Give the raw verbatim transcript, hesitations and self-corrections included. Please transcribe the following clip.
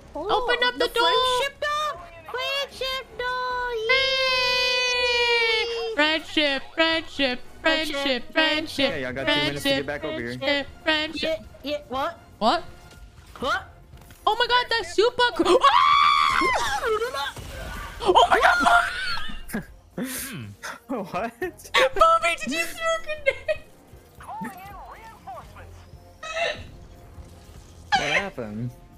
Oh, Open up the, the door. friendship door. Friendship door. Yay. Friendship, friendship, friendship, friendship. Yeah, y'all got two minutes to get back over here. Friendship, friendship. Yeah, yeah, what? What? What? Oh my god, that's super cool. Ah! Oh my god! What? Bubbiie, did you throw a grenade? What happened?